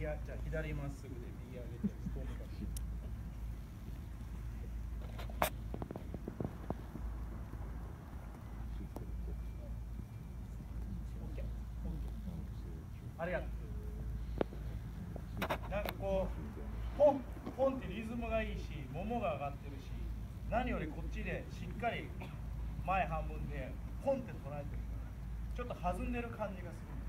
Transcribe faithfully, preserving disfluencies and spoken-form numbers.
右あじゃあ左まっすぐで右上げてストーンがありがとう。なんかこうポンポンってリズムがいいし、ももが上がってるし、何よりこっちでしっかり前半分でポンって捉えてるから、ちょっと弾んでる感じがするんです。